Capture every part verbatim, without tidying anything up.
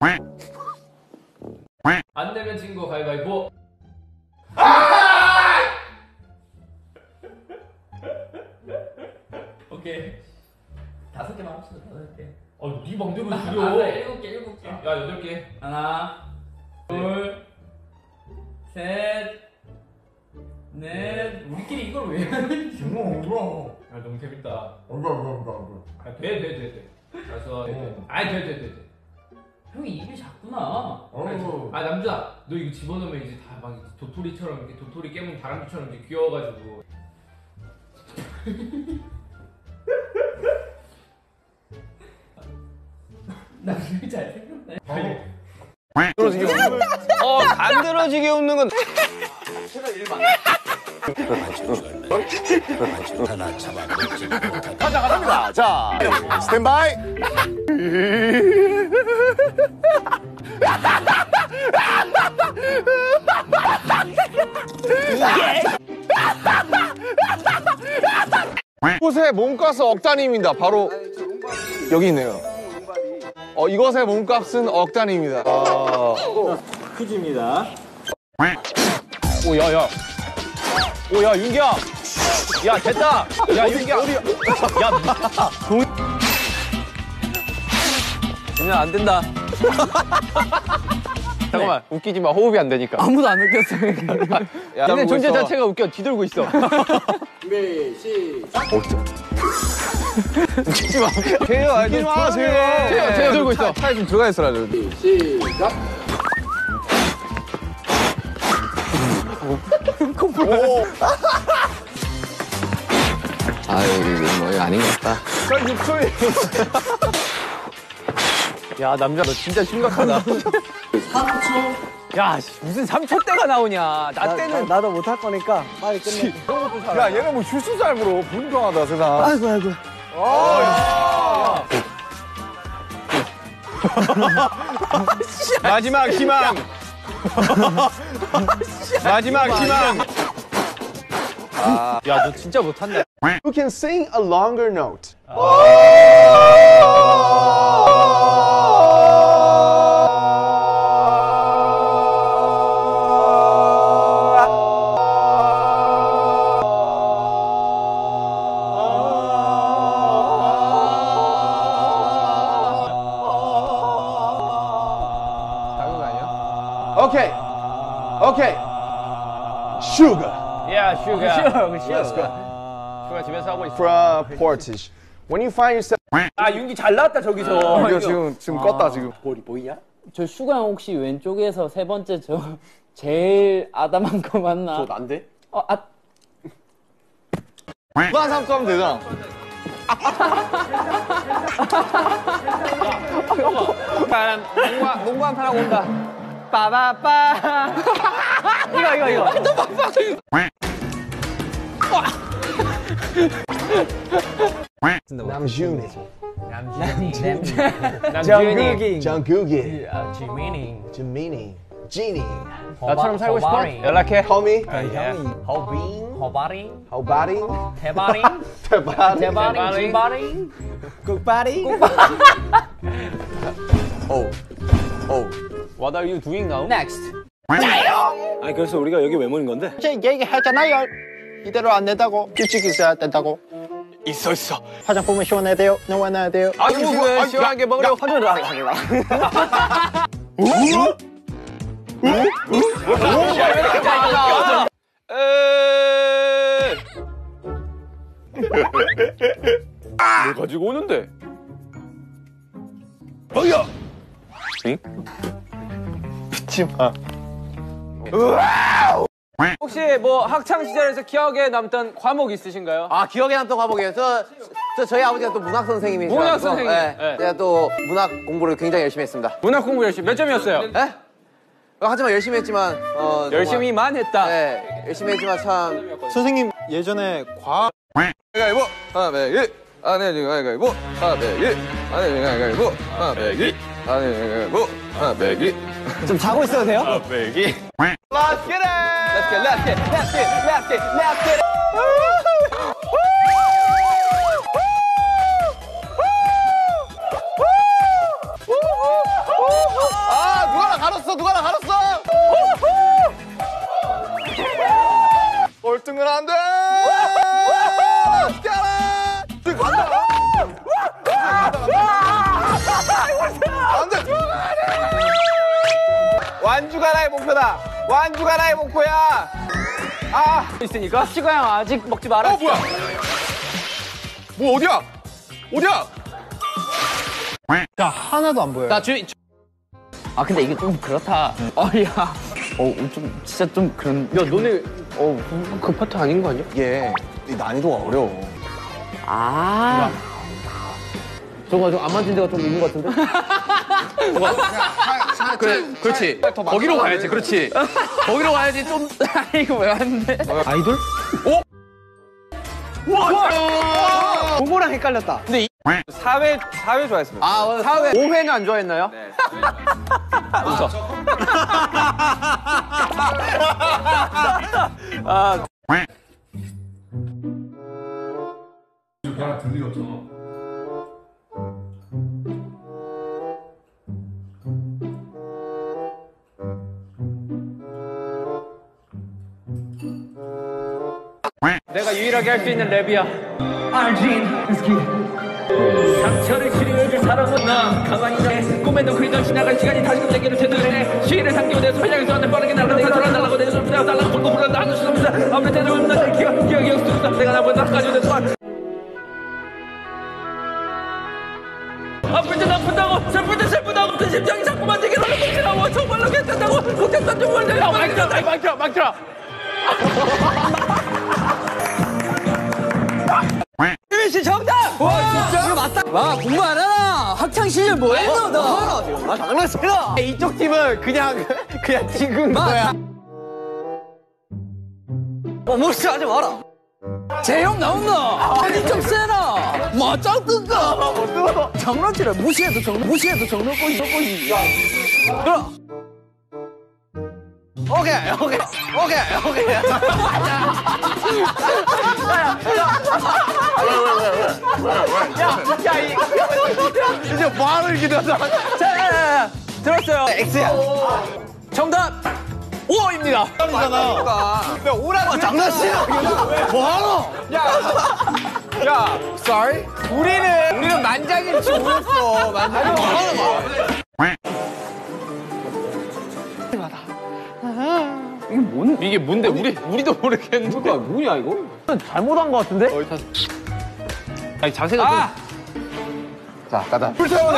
안 되면 진 거 가위바위보. 오케이. 다섯 개만 합시다. 다섯 개. 어, 네 맘대로 줄여. 아, 일곱 개, 일곱 개. 야, 여덟 개. 하나, 둘, 셋, 넷. 우리끼리 이걸 왜 하는 거야? 뭐야? 아, 너무 재밌다. 얼마 얼마 얼마 얼마. 아, 돼, 돼, 돼, 돼. 다섯. 아, 돼, 돼, 돼, 돼. 형이 입이 작구나. 어. 아, 남자, 너 이거 집어넣으면 이제 다 막 도토리처럼 이렇게 도토리 깨문 다람쥐처럼 이렇게 귀여워가지고. 남편이 잘생겼네. 들어지게 웃는 어, 간드러지게 웃는 건 제가 일반. 가자, 가자입니다. 자, 스탠바이. 이곳의 몸값은 억 단위입니다. 바로 여기 있네요. 어, 이것의 몸값은 억 단위입니다. 아... 퀴즈입니다. 오, 야, 야. 오, 야, 윤기야. 야, 됐다. 야, 윤기야. 어디야? 야, 동... 그냥 안 된다. 잠깐만, 네. 웃기지 마. 호흡이 안 되니까. 아무도 안 웃겼어요. 야, 얘네 존재 있어. 자체가 웃겨. 뒤돌고 있어. 준비, 시작. 웃기지 마. 재효, 웃기지 마, 재효. 재효, 재효 들고 있어. 차에 좀 들어가 있어라. 시작. 오. 아유, 이거 뭐 아닌 것 같다. 저 육 초에. 야, 남자 너 진짜 심각하다. 삼 초. 야, 무슨 삼 초 때가 나오냐. 나, 나 때는. 나도 못할 거니까 빨리 끝내. 야, 얘네 뭐 슈슈 잘 불어. 불평하다, 세상. 아이고, 아이고. 아, 마지막 희망. 마지막 희망. 아, 야, 너 진짜 못한다. Who can sing a longer note? Okay. Okay. Sugar. Yeah, sugar. Sugar, Let's go. 슈가 집에서 하고 있어. From Portage. When you find yourself. 아, 윤기 잘 나왔다, 저기서. 이거 지금 지금 껐다 지금. 볼이 보이냐? 저 슈가 형 혹시 왼쪽에서 세 번째 저 제일 아담한 거 맞나? 저 난데? 어, 아. 무한 삼 점 하면 되잖아. 농구, 농구 한 판 하고 온다. 빠바빠. 이거, 이거, 이거. 또 빠빠. 남준이. 남준이. 정국이. 지민이. 지민이. 지니. 나처럼 살고 싶어? 연락해. Homie. 허빙. 허바링. Howbody. 대바링. 대바리. 대바링. 진바링. 국바리. Oh. Oh. What are you doing now? Next. 아니 그래서 우리가 여기 왜 모인 건데? 제 얘기했잖아요. 이대로 안 된다고. 규칙 있어야 된다고. 있어, 있어. 화장품은 시원해야 돼요. 노원해야 돼요. 아, 음식은 시원하게 먹으려고 화장을 안 하려고. 뭘 가지고 오는데? 뭐야? 응? 믿지 마. 혹시 뭐 학창 시절에서 기억에 남던 과목 있으신가요? 아, 기억에 남던 과목이에요. 저, 저 저희 아버지가 또 문학 선생님이셔서 문학 선생님. 네, 네. 제가 또 문학 공부를 굉장히 열심히 했습니다. 문학 공부 열심히 몇 점이었어요? 네? 하지만 열심히 했지만 어, 열심히만 했다. 네, 열심히 했지만 참 선생님 예전에 과학 가위바위보 하나 배기 안에 가위바위보 하나 배기 안에 가위바위보 하나 배기 안에 가위바위보 하나 배기 좀 자고 있어도 돼요? 하나 배기 Let's get it! Let's get it! Let's get it! Let's get it! Let's get it! Let's get it! 갈았어 누가 나 갈았어. 꼴등은 안 돼. 뛰어라. 간다. 안 돼. 완주가 나의 목표다. 완주가 나의 목표야. 아 있으니까 시가 형 아직 먹지 말아. 어 뭐야? 뭐 어디야? 어디야? 야 하나도 안 보여. 나 주인. 아 근데 이게 좀 그렇다. 어야. 어좀 진짜 좀 그런. 야 너네 어그 파트 아닌 거 아니야? 이게 이 난이도가 어려워. 아. 저거 좀 안 맞은 데가 좀 있는 것 같은데? 그래, 그렇지. 거기로 가야지, 그렇지. 거기로 가야지 좀. 이거 왜 왔는데? 아이돌? 그거랑 헷갈렸다. 근데 이... 사 회, 사 회 좋아했습니다. 아, 사 회. 오 회는 안 좋아했나요? 네. 웃어. 아. 이렇게 하나 들리었잖아. 내가 유일하게 할 수 있는 랩이야. 상처를 치료해줄 사람은 나 가만히 내 꿈에도 그리던 지나간 시간이 다시금 내게로 되돌네 시를 삼키고 내 소리를 쏘는데 빠르게 날아 내가 돌아달라고 내 손을 달라고 돌고 불렀다 하는 수없어 아무리 때도 없는 내 기억 기억이 없어 내가 나보다 나까지 내 손 아플 때 아프다고 슬플 때 슬프다고 그 심장이 자꾸만 되게 너무 걱지나워 정말로 괜찮다고 걱정다 좀 멀리 야 막혀 막혀 막혀 유민씨 정답! 와 진짜? 이거 맞다! 와 공부 안 하나? 학창시절 뭐 했노 너? 아, 장난치나? 이쪽 팀은 그냥, 그냥 찍은 거야. 어 무시 하지 마라 재형 나온나? 아니 좀 세나? 맞짱 뜬가? 장난치라 무시해도 정 무시해도 정말 꼬시 꼬시 그럼 오케이, 오케이, 오케이, 오케이. 야, 이, 이제 바로 이렇게 되었어. 자 들었어요 X야. 정답 오입니다 야, 오라고 장난치나? 뭐하노? 야, 야, sorry? 우리는, 우리는 만장일 줄 몰랐어. 만장일. 뭐하노, 이게 뭔 이게 뭔데 우리 우리도 모르겠는데 야, 뭐냐, 이거? 잘못한 것 같은데? 아니 자세가 아! 자, 가자. 불태워내.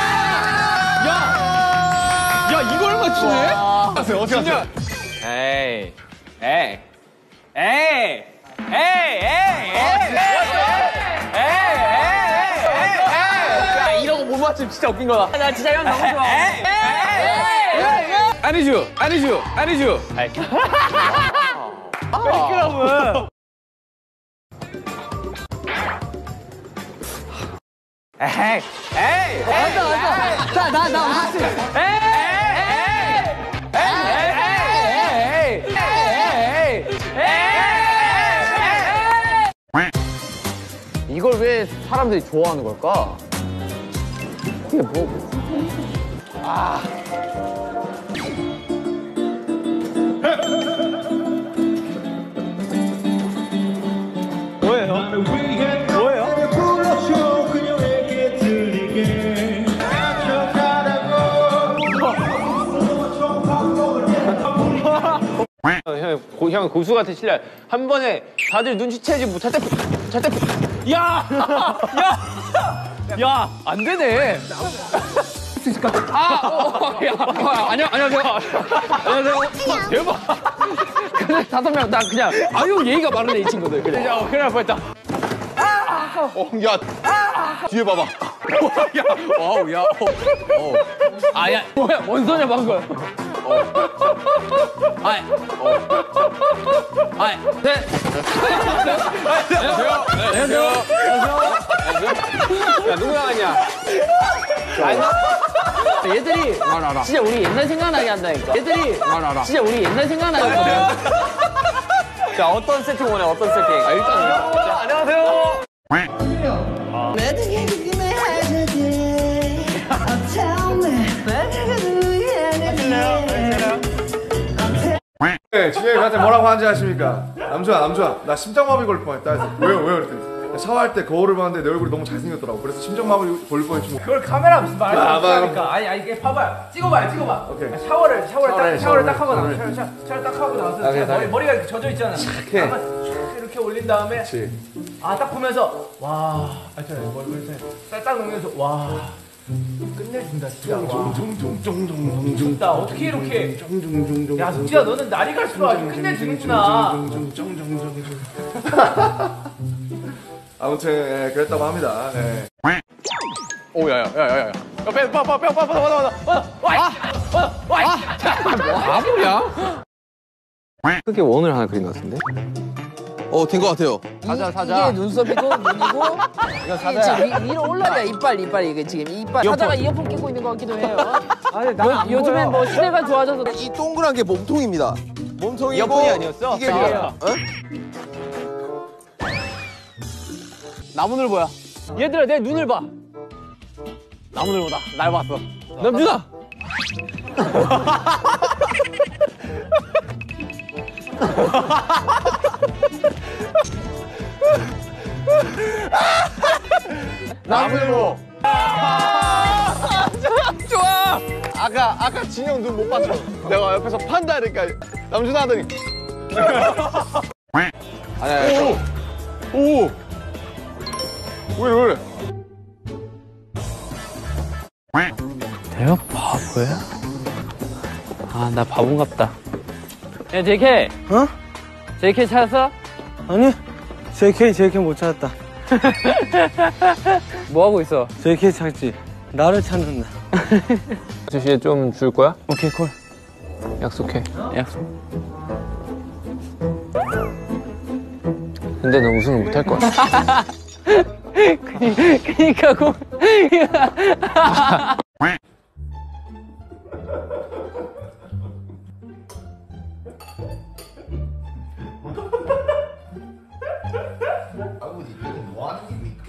야 이걸 맞추네? 어떻게 하세요? 에이 에이 에이 에이 에이 에이 이런 거 못 맞추면 진짜 웃긴 거다. 나 진짜 형 너무 좋아 아니죠, 아니죠, 아니죠. 그럼은 에이, 에이, 맞다 맞다 자나나 맞지 에이 에이 에이 에이 이걸 왜 사람들이 좋아하는 걸까? 이게 뭐? 아. 뭐예요? 뭐예요? 형, 고, 형 고수 같은 실력. 한 번에 다들 눈치채지 못할 때, 잘 때. 야! 야! 야! 안 되네. 아! 어, 야! 어, 안녕, 안녕하세요. 안녕하세요. 대박. 근데 다섯 명, 나 그냥, 아유, 예의가 많으네, 이 친구들. 그래. 야, 큰일 날 뻔했다. 어, 야. 뒤에 봐봐. 야, 와우, 야. 어. 아, 야, 뭐야, 뭔 소리야, 방금. 어. 아이. 어. 아이. 네. 안녕하세요. 안녕하세요. 야, 누구 나갔냐? 얘들이 알아. 진짜 우리 옛날 생각나게 한다니까. 얘들이 알아. 진짜 우리 옛날 생각나게 한다. 자, 어떤 세팅 원해, 어떤 세팅? 아, 일단. 자, 안녕하세요. Tell me, what do you do? 네, 지금 저한테 뭐라고 하는지 아십니까? 남주아, 남주아, 나 심장마비 걸릴 뻔했다 해서 왜요, 왜요? 그랬더니 샤워할 때 거울을 봤는데 내 얼굴이 너무 잘생겼더라고. 그래서 심장마비 걸릴 뻔했지 뭐. 그걸 카메라 무슨 말이 아, 없으니까. 아니 아니 이게 봐봐요. 찍어봐요, 찍어봐. 오케이. 아, 샤워를 샤워를 딱 샤워를, 샤워를 딱 샤워를, 하고 나서 샤워를. 샤워 샤워 딱 하고 나서 오케이, 제가 머리 오케이. 머리가 이렇게 젖어 있잖아. 착해. 아마 촥 이렇게 올린 다음에 그렇지. 아 딱 보면서 와, 아 저 머리 딱 녹면서 와. 끝내준다 진짜. 와. 나 어떻게 이렇게? 야 진짜 너는 날이 갈수록 아주 끝내주는구나. 아무튼 예, 그랬다고 합니다. 예. 오, 야, 야, 야, 야, 야. 야, 빼, 빠, 빠, 빠, 빠, 빠, 빠, 빠, 빠, 바보야? 크게 원을 하나 그린 것 같은데? 어, 된 것 같아요. 사자, 사자. 이게 눈썹이고 눈이고 이건 이게 지금 위, 위로 올라가야 이빨 이빨 이게 지금 이빨 사자가 이어폰 끼고 있는 것 같기도 해요. 아니, 나안 요, 요즘엔 뭐 시대가 좋아져서 이 동그란 게 몸통입니다. 몸통이고 이어폰이 아니었어? 이게 아. 뭐야? 어? 나무늘 보야. 얘들아, 내 눈을 봐. 나무늘 보다. 날 봤어. 남준아! 나무늘보. 좋아. 아까 아까 진영 눈 못 봤죠? 내가 옆에서 판다 하니까 남준아 하더니. 아니 아니. 오. 오. 왜 왜? 내가 바보야? 아, 나 바보 같다. 야, 제이케이. 어? 제이케이 찾았어? 아니, 제이케이, 제이케이 못 찾았다. 뭐 하고 있어? 제이케이 찾지. 나를 찾는다. 아저씨 좀 줄 거야? 오케이, 콜. 약속해. 약속. 근데 너 우승을 못 할 거야. 그니, 그니까, 고. 아버지 이건 뭐 하는 겁니까?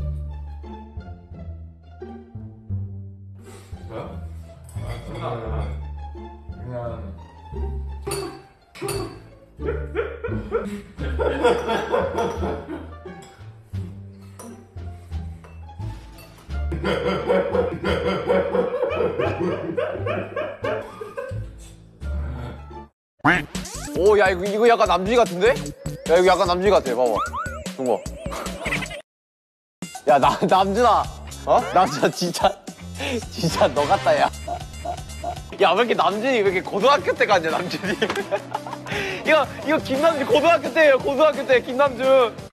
뭐야? 아, 그냥 오, 야, 이거, 이거 약간 남준이 같은데? 야, 이거 약간 남준이 같아. 봐봐. 이거. 야, 나, 남준아. 어? 남준아, 진짜, 진짜 너 같다, 야. 야, 왜 이렇게 남준이 왜 이렇게 고등학교 때 같냐, 남준이. 이거, 이거 김남준 고등학교 때예요, 고등학교 때, 김남준.